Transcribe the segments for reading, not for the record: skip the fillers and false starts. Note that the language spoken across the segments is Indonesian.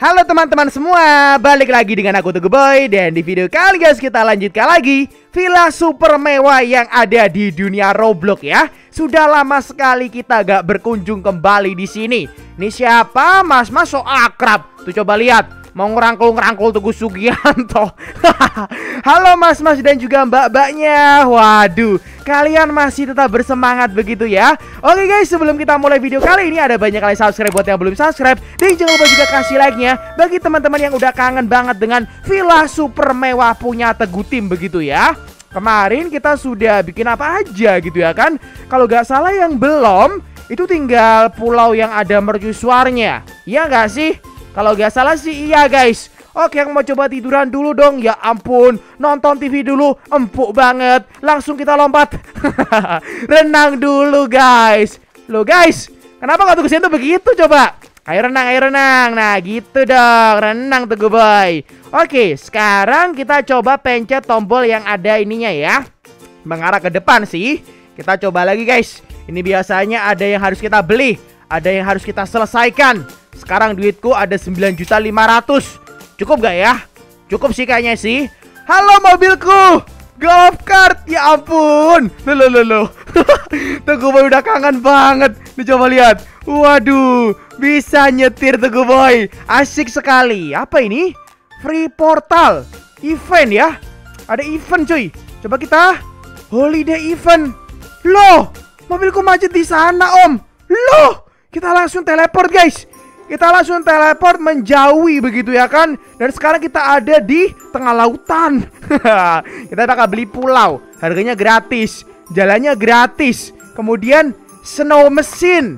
Halo teman-teman semua, balik lagi dengan aku Teguh Boy. Dan di video kali guys kita lanjutkan lagi villa super mewah yang ada di dunia Roblox ya. Sudah lama sekali kita gak berkunjung kembali di sini. Ini siapa? Mas-mas so akrab. Tuh coba lihat, mau ngerangkul Teguh Sugianto. Halo mas-mas dan juga mbak-mbaknya. Waduh, kalian masih tetap bersemangat begitu ya. Oke guys, sebelum kita mulai video kali ini, ada banyak kali subscribe buat yang belum subscribe. Dan jangan lupa juga kasih like-nya bagi teman-teman yang udah kangen banget dengan villa super mewah punya Teguh Tim begitu ya. Kemarin kita sudah bikin apa aja gitu ya kan. Kalau gak salah yang belum, itu tinggal pulau yang ada mercusuarnya. Iya gak sih? Kalau gak salah sih iya guys. Oke, yang mau coba tiduran dulu dong. Ya ampun, nonton TV dulu, empuk banget. Langsung kita lompat. Renang dulu guys. Loh guys, kenapa gak Teguh tuh begitu coba? Ayo renang, ayo renang. Nah gitu dong, renang Teguh Boy. Oke, sekarang kita coba pencet tombol yang ada ininya ya, mengarah ke depan sih. Kita coba lagi guys. Ini biasanya ada yang harus kita beli, ada yang harus kita selesaikan. Sekarang duitku ada 9.500.000. Cukup gak ya? Cukup sih kayaknya sih. Halo mobilku, golf cart, ya ampun. Loh. Teguh Boy udah kangen banget. Nih coba lihat. Waduh, bisa nyetir Teguh Boy. Asik sekali. Apa ini? Free portal event ya. Ada event cuy. Coba kita holiday event. Loh, mobilku macet di sana om. Loh, kita langsung teleport guys. Kita langsung teleport menjauhi begitu ya kan. Dan sekarang kita ada di tengah lautan. Kita bakal beli pulau. Harganya gratis, jalannya gratis. Kemudian snow machine.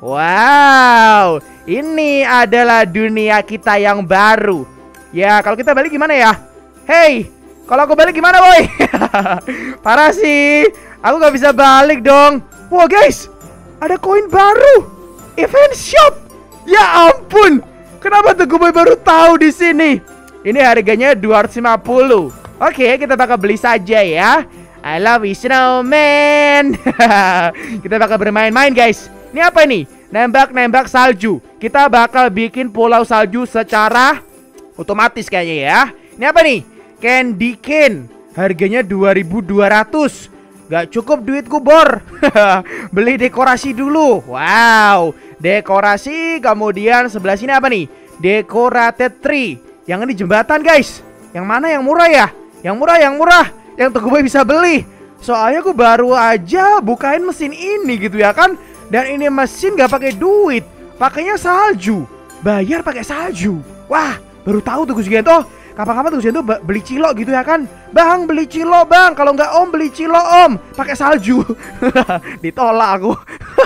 Wow, ini adalah dunia kita yang baru. Ya, kalau kita balik gimana ya? Hey, kalau aku balik gimana boy? Parah sih, aku gak bisa balik dong. Wow guys, ada koin baru, event shop. Ya ampun, kenapa Teguh Boy baru tahu di sini? Ini harganya 250. Oke, kita bakal beli saja ya. I love you snowman. Kita bakal bermain-main guys. Ini apa ini? Nembak-nembak salju. Kita bakal bikin pulau salju secara otomatis kayaknya ya. Ini apa nih? Candy cane. Harganya 2.200. Gak cukup duitku bor. Beli dekorasi dulu. Wow, dekorasi. Kemudian sebelah sini apa nih? Decorated tree. Yang ini jembatan guys. Yang mana yang murah ya? Yang murah. Yang Teguh Boy bisa beli. Soalnya aku baru aja bukain mesin ini gitu ya kan. Dan ini mesin gak pakai duit, pakainya salju. Bayar pakai salju. Wah, baru tahu Teguh Sugianto. Kapan-kapan Teguh Sugianto beli cilok gitu ya kan. Bang, beli cilok bang. Kalau nggak om, beli cilok om pakai salju. Ditolak aku.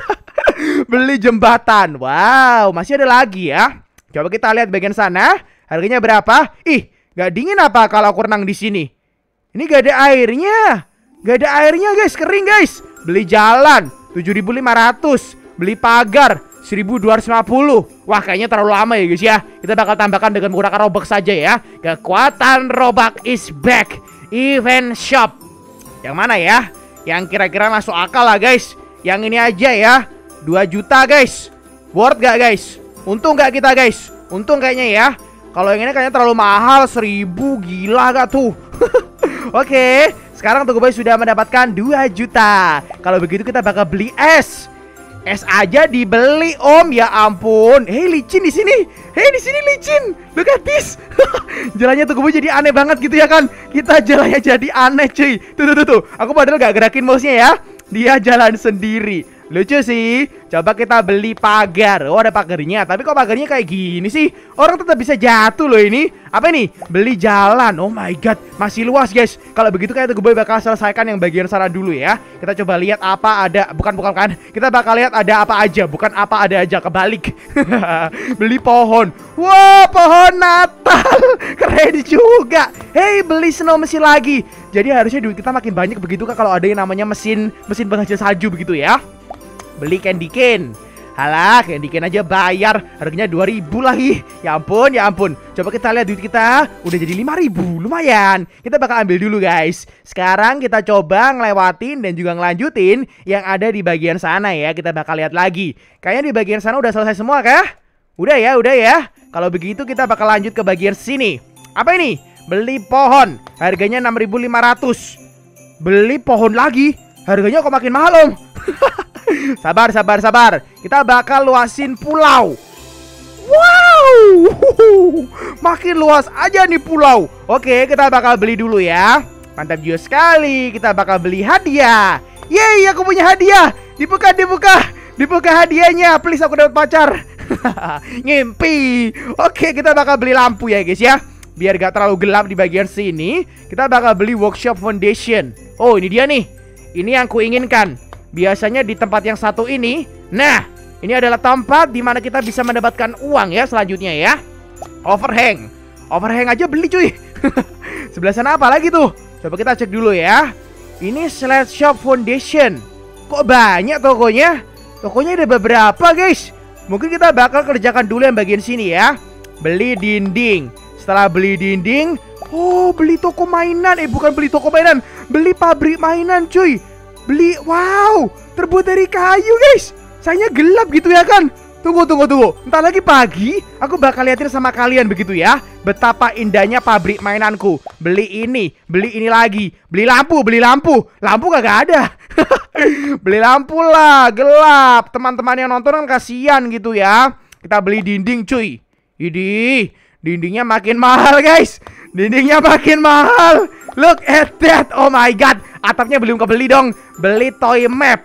Beli jembatan. Wow, masih ada lagi ya. Coba kita lihat bagian sana. Harganya berapa? Ih, nggak dingin apa kalau aku renang di sini? Ini gak ada airnya. Gak ada airnya guys, kering guys. Beli jalan 7.500. Beli pagar 1.250. Wah, kayaknya terlalu lama ya guys ya. Kita bakal tambahkan dengan menggunakan Robux saja ya. Kekuatan Robux is back. Event shop. Yang mana ya? Yang kira-kira masuk akal lah guys. Yang ini aja ya, 2 juta guys. Worth gak guys? Untung gak kita guys? Untung kayaknya ya. Kalau yang ini kayaknya terlalu mahal, 1.000. Gila gak tuh? Oke, sekarang Teguh Boy sudah mendapatkan 2 juta. Kalau begitu kita bakal beli es. Es aja dibeli om, ya ampun. Hei, licin di sini. Hei, di sini licin. Look at this. Jalannya Teguh Boy jadi aneh banget gitu ya kan. Kita jalannya jadi aneh cuy. Tuh. Aku padahal gak gerakin mouse-nya ya. Dia jalan sendiri. Lucu sih. Coba kita beli pagar. Oh, ada pagarnya. Tapi kok pagarnya kayak gini sih? Orang tetap bisa jatuh loh ini. Apa ini? Beli jalan. Oh my god, masih luas guys. Kalau begitu kayak Teguh Boy bakal selesaikan yang bagian sana dulu ya. Kita coba lihat apa ada. Bukan kan. Kita bakal lihat ada apa aja. Bukan apa ada aja, kebalik. Beli pohon. Wow, pohon Natal. Keren juga. Hey, beli snow machine lagi. Jadi harusnya duit kita makin banyak begitu kan kalau ada yang namanya mesin penghasil salju begitu ya. Beli candy cane. Halah, candy cane aja bayar. Harganya 2.000 lagi. Ya ampun. Coba kita lihat duit kita. Udah jadi 5.000. Lumayan. Kita bakal ambil dulu guys. Sekarang kita coba ngelewatin dan juga ngelanjutin yang ada di bagian sana ya. Kita bakal lihat lagi. Kayaknya di bagian sana udah selesai semua kah? Udah ya. Kalau begitu kita bakal lanjut ke bagian sini. Apa ini? Beli pohon. Harganya 6.500. Beli pohon lagi. Harganya kok makin mahal, Om? Sabar. Kita bakal luasin pulau. Wow. Makin luas aja nih pulau. Oke, kita bakal beli dulu ya. Mantap juga sekali. Kita bakal beli hadiah. Yeay, aku punya hadiah. Dibuka hadiahnya. Please, aku dapat pacar. Ngimpi. Oke, kita bakal beli lampu ya guys ya. Biar gak terlalu gelap di bagian sini. Kita bakal beli workshop foundation. Oh, ini dia nih. Ini yang kuinginkan. Biasanya di tempat yang satu ini. Nah, ini adalah tempat dimana kita bisa mendapatkan uang ya selanjutnya ya. Overhang aja beli cuy. Sebelah sana apa lagi tuh? Coba kita cek dulu ya. Ini slash shop foundation. Kok banyak tokonya? Tokonya ada beberapa guys. Mungkin kita bakal kerjakan dulu yang bagian sini ya. Beli dinding. Setelah beli dinding, oh beli toko mainan. Bukan beli toko mainan, beli pabrik mainan cuy. Beli, wow, terbuat dari kayu guys. Sayangnya gelap gitu ya kan. Tunggu. Entar lagi pagi aku bakal liatin sama kalian begitu ya. Betapa indahnya pabrik mainanku. Beli ini lagi. Beli lampu. Lampu kagak ada. Beli lampu lah, gelap. Teman-teman yang nonton kan kasihan gitu ya. Kita beli dinding cuy. Idih, dindingnya makin mahal guys. Look at that. Oh my god. Atapnya belum kebeli dong. Beli toy map.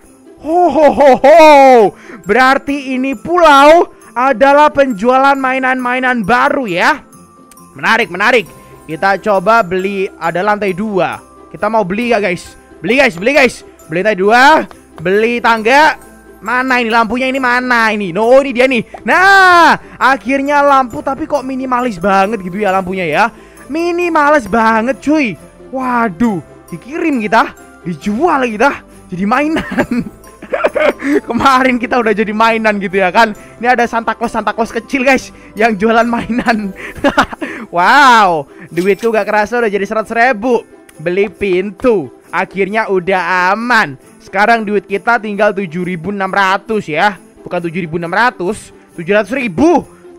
Berarti ini pulau adalah penjualan mainan-mainan baru ya. Menarik. Kita coba beli. Ada lantai 2. Kita mau beli gak guys? Beli guys. Beli lantai 2. Beli tangga. Mana ini lampunya, ini mana ini? No, ini dia nih. Nah, akhirnya lampu. Tapi kok minimalis banget gitu ya lampunya ya. Minimalis banget cuy. Waduh, dikirim kita, dijual kita jadi mainan. Kemarin kita udah jadi mainan gitu ya kan. Ini ada Santa Claus kecil guys yang jualan mainan. Wow, duitku gak kerasa udah jadi 100.000. Beli pintu. Akhirnya udah aman. Sekarang duit kita tinggal 7.600 ya. Bukan 7.600, 700.000.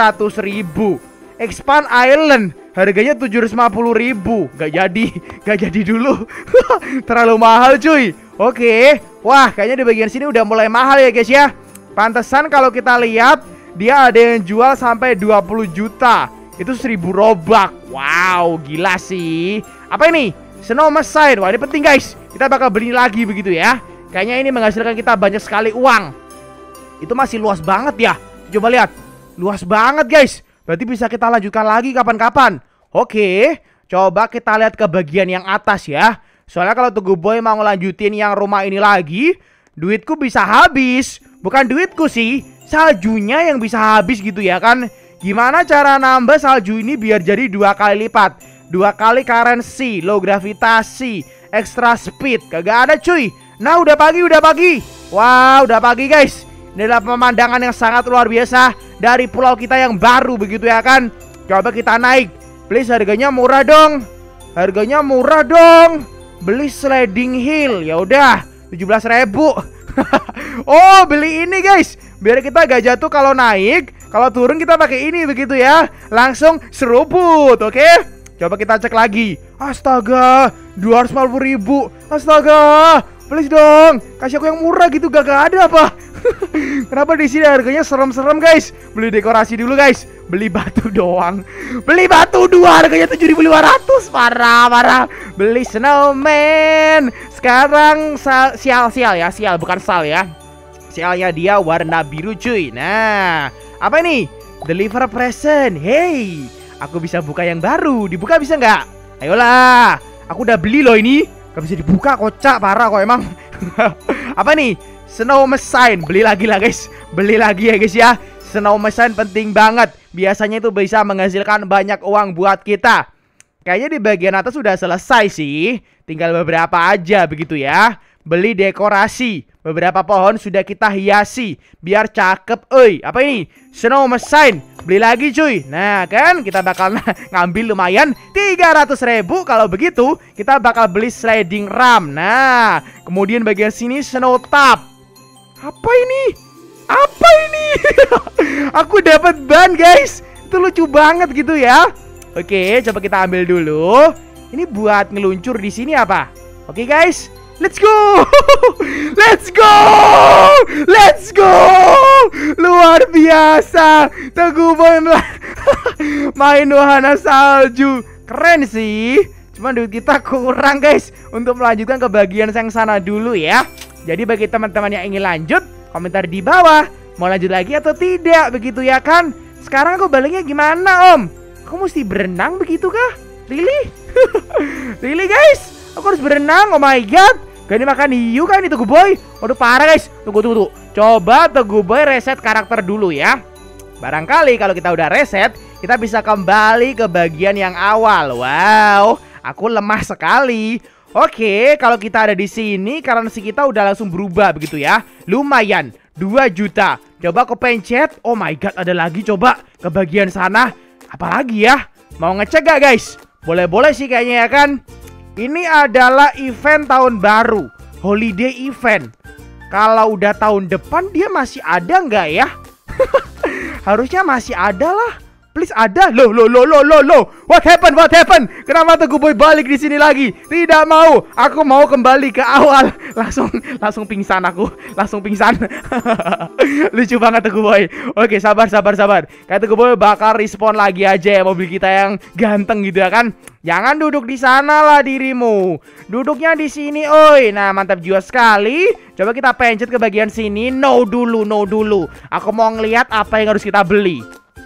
Expand Island. Harganya 750.000. Gak jadi dulu. Terlalu mahal cuy. Oke. Wah, kayaknya di bagian sini udah mulai mahal ya guys ya. Pantesan kalau kita lihat dia ada yang jual sampai 20 juta. Itu 1.000 robak. Wow, gila sih. Apa ini? Snow machine. Wah, ini penting guys. Kita bakal beli lagi begitu ya. Kayaknya ini menghasilkan kita banyak sekali uang. Itu masih luas banget ya. Coba lihat. Luas banget guys. Berarti bisa kita lanjutkan lagi kapan-kapan. Oke, coba kita lihat ke bagian yang atas ya. Soalnya kalau Tugu Boy mau ngelanjutin yang rumah ini lagi, duitku bisa habis. Bukan duitku sih, saljunya yang bisa habis gitu ya kan. Gimana cara nambah salju ini biar jadi 2 kali lipat? 2 kali currency, low gravitasi, extra speed. Kagak ada cuy. Nah udah pagi. Wow, udah pagi guys. Ini adalah pemandangan yang sangat luar biasa dari pulau kita yang baru begitu ya kan. Coba kita naik. Please, harganya murah dong. Beli sliding hill. Ya udah, 17.000. Oh, beli ini guys. Biar kita gak jatuh kalau naik. Kalau turun kita pakai ini begitu ya. Langsung seruput, oke? Coba kita cek lagi. Astaga, 250.000. Astaga, please dong. Kasih aku yang murah gitu, gak ada apa. Kenapa di sini harganya serem-serem guys? Beli dekorasi dulu guys. Beli batu doang. Beli batu 2 harganya 7.500. Parah. Beli snowman. Sekarang sial ya. Sial bukan sal ya. Sialnya dia warna biru cuy. Nah, apa ini? Deliver present. Hey, aku bisa buka yang baru. Dibuka bisa nggak? Ayolah. Aku udah beli loh ini. Gak bisa dibuka, kocak parah kok emang. Apa nih? Snow machine. Beli lagi lah guys. Beli lagi ya guys ya. Snow machine penting banget. Biasanya itu bisa menghasilkan banyak uang buat kita. Kayaknya di bagian atas sudah selesai sih. Tinggal beberapa aja begitu ya. Beli dekorasi. Beberapa pohon sudah kita hiasi biar cakep. Apa ini? Snow machine. Beli lagi cuy. Nah kan kita bakal ngambil lumayan 300.000. Kalau begitu kita bakal beli sliding ram. Nah kemudian bagian sini snow tub. Apa ini? Apa ini? Aku dapat ban guys. Itu lucu banget gitu ya. Oke, coba kita ambil dulu. Ini buat ngeluncur di sini apa? Oke guys, let's go. Let's go. Let's go. Luar biasa. Teguh Boy main wahana salju. Keren sih. Cuma duit kita kurang guys untuk melanjutkan ke bagian yang sana dulu ya. Jadi bagi teman-teman yang ingin lanjut, komentar di bawah. Mau lanjut lagi atau tidak, begitu ya kan? Sekarang aku baliknya gimana om? Aku mesti berenang begitu kah? Really? Really guys? Aku harus berenang, oh my god. Gak ini makan hiu kan ini Teguh Boy? Waduh parah guys. Tunggu. Coba Teguh Boy reset karakter dulu ya. Barangkali kalau kita udah reset, kita bisa kembali ke bagian yang awal. Wow, aku lemah sekali. Oke, kalau kita ada di sini, currency kita udah langsung berubah begitu ya. Lumayan, 2 juta. Coba aku pencet. Oh my god, ada lagi coba ke bagian sana. Apalagi ya? Mau ngecek gak guys? Boleh-boleh sih kayaknya ya kan. Ini adalah event tahun baru, holiday event. Kalau udah tahun depan dia masih ada nggak ya? Harusnya masih ada lah. Please ada. Loh. What happened? Kenapa Teguh Boy balik di sini lagi? Tidak mau. Aku mau kembali ke awal. Langsung pingsan aku. Langsung pingsan. Lucu banget Teguh Boy. Oke, sabar. Kayak Teguh Boy bakal respawn lagi aja ya mobil kita yang ganteng gitu ya kan. Jangan duduk di sana lah dirimu. Duduknya di sini, oi. Nah, mantap jiwa sekali. Coba kita pencet ke bagian sini. No dulu. Aku mau ngeliat apa yang harus kita beli.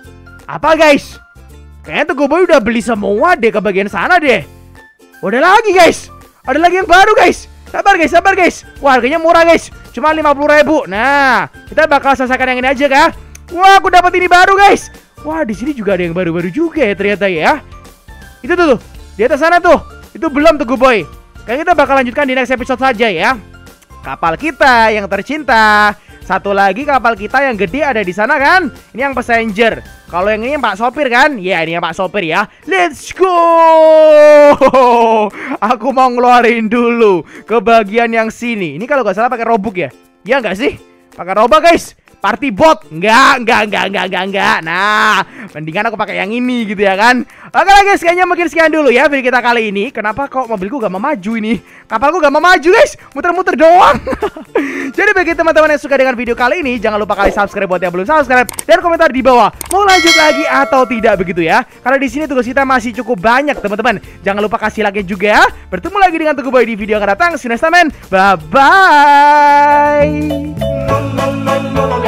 Apa guys? Kayaknya Teguh Boy udah beli semua deh ke bagian sana deh. Udah lagi guys. Ada lagi yang baru guys. Sabar guys. Wah, harganya murah guys. Cuma 50.000. Nah, kita bakal selesaikan yang ini aja kah? Wah, aku dapat ini baru guys. Wah, di sini juga ada yang baru-baru juga ya ternyata ya. Itu tuh. Di atas sana tuh. Itu belum Teguh Boy. Kayaknya kita bakal lanjutkan di next episode saja ya. Kapal kita yang tercinta. Satu lagi kapal kita yang gede ada di sana kan? Ini yang passenger. Kalau yang ini yang Pak Sopir kan? Ya, ini yang Pak Sopir ya. Let's go. Aku mau ngeluarin dulu ke bagian yang sini. Ini kalau nggak salah pakai robuk ya? Ya nggak sih? Pakai robot guys. Party bot. Enggak. Nah, mendingan aku pakai yang ini gitu ya kan. Oke lah guys, kayaknya mungkin sekian dulu ya video kita kali ini. Kenapa kok mobilku gak mau maju ini? Kapalku gak mau maju guys. Muter-muter doang. Jadi bagi teman-teman yang suka dengan video kali ini, jangan lupa kali subscribe buat yang belum subscribe. Dan komentar di bawah mau lanjut lagi atau tidak begitu ya. Karena di sini tugas kita masih cukup banyak teman-teman. Jangan lupa kasih like juga. Bertemu lagi dengan Teguh Boy di video yang akan datang. See you next time. Bye-bye.